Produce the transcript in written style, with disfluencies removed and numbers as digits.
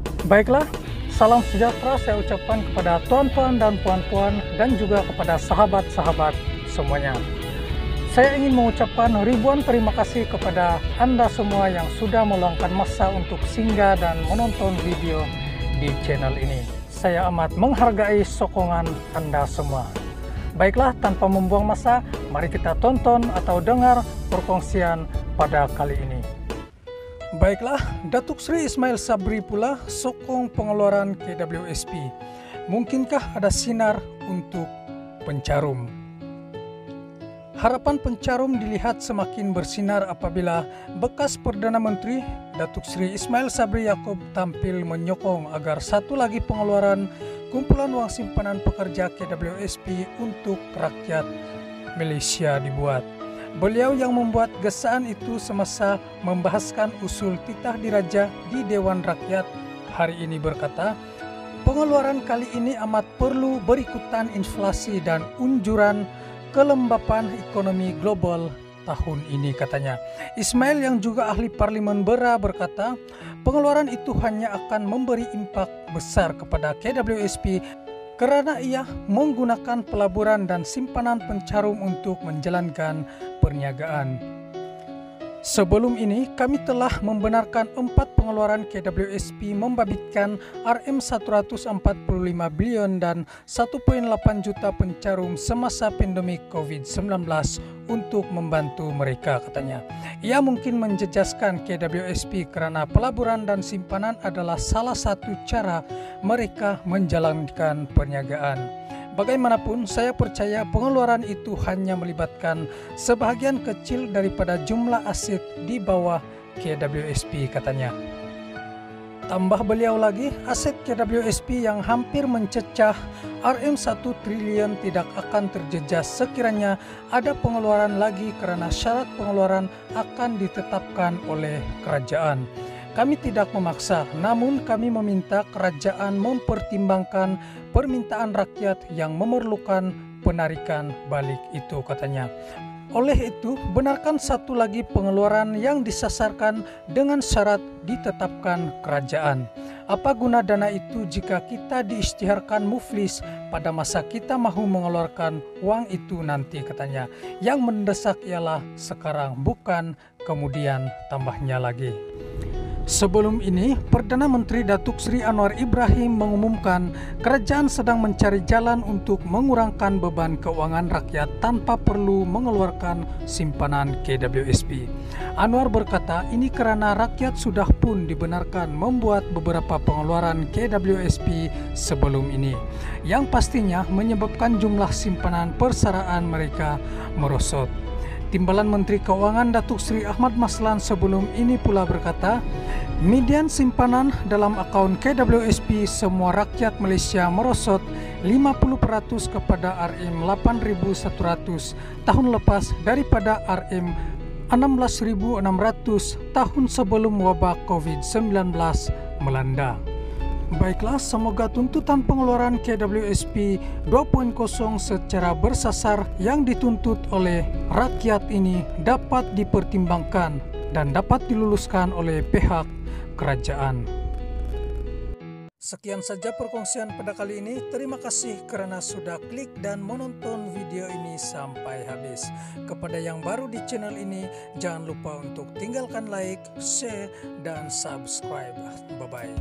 Baiklah, salam sejahtera saya ucapkan kepada tuan-tuan dan puan-puan dan juga kepada sahabat-sahabat semuanya. Saya ingin mengucapkan ribuan terima kasih kepada Anda semua yang sudah meluangkan masa untuk singgah dan menonton video di channel ini. Saya amat menghargai sokongan Anda semua. Baiklah, tanpa membuang masa, mari kita tonton atau dengar perkongsian pada kali ini. Baiklah, Datuk Seri Ismail Sabri pula sokong pengeluaran KWSP. Mungkinkah ada sinar untuk pencarum? Harapan pencarum dilihat semakin bersinar apabila bekas Perdana Menteri Datuk Seri Ismail Sabri Yaakob tampil menyokong agar satu lagi pengeluaran kumpulan wang simpanan pekerja KWSP untuk rakyat Malaysia dibuat. Beliau yang membuat gesaan itu semasa membahaskan usul titah diraja di Dewan Rakyat hari ini berkata, pengeluaran kali ini amat perlu berikutan inflasi dan unjuran kelembapan ekonomi global tahun ini, katanya. Ismail yang juga ahli parlimen Bera berkata, pengeluaran itu hanya akan memberi impak besar kepada KWSP karena ia menggunakan pelaburan dan simpanan pencarum untuk menjalankan perniagaan. Sebelum ini, kami telah membenarkan 4 pengeluaran KWSP membabitkan RM145 bilion dan 1.8 juta pencarum semasa pandemik COVID-19 untuk membantu mereka, katanya. Ia mungkin menjejaskan KWSP karena pelaburan dan simpanan adalah salah satu cara mereka menjalankan perniagaan. Bagaimanapun, saya percaya pengeluaran itu hanya melibatkan sebahagian kecil daripada jumlah aset di bawah KWSP, katanya. Tambah beliau lagi, aset KWSP yang hampir mencecah RM1 triliun tidak akan terjejas sekiranya ada pengeluaran lagi karena syarat pengeluaran akan ditetapkan oleh kerajaan. Kami tidak memaksa, namun kami meminta kerajaan mempertimbangkan permintaan rakyat yang memerlukan penarikan balik itu, katanya. Oleh itu, benarkan satu lagi pengeluaran yang disasarkan dengan syarat ditetapkan kerajaan. Apa guna dana itu jika kita diisytiharkan muflis pada masa kita mahu mengeluarkan uang itu nanti, katanya. Yang mendesak ialah sekarang, bukan kemudian, tambahnya lagi. Sebelum ini, Perdana Menteri Datuk Seri Anwar Ibrahim mengumumkan kerajaan sedang mencari jalan untuk mengurangkan beban keuangan rakyat tanpa perlu mengeluarkan simpanan KWSP. Anwar berkata ini karena rakyat sudah pun dibenarkan membuat beberapa pengeluaran KWSP sebelum ini, yang pastinya menyebabkan jumlah simpanan persaraan mereka merosot. Timbalan Menteri Keuangan Datuk Seri Ahmad Maslan sebelum ini pula berkata, median simpanan dalam akaun KWSP semua rakyat Malaysia merosot 50% kepada RM8.100 tahun lepas daripada RM16.600 tahun sebelum wabak COVID-19 melanda. Baiklah, semoga tuntutan pengeluaran KWSP 2.0 secara bersasar yang dituntut oleh rakyat ini dapat dipertimbangkan dan dapat diluluskan oleh pihak kerajaan. Sekian saja perkongsian pada kali ini. Terima kasih kerana sudah klik dan menonton video ini sampai habis. Kepada yang baru di channel ini, jangan lupa untuk tinggalkan like, share, dan subscribe. Bye-bye.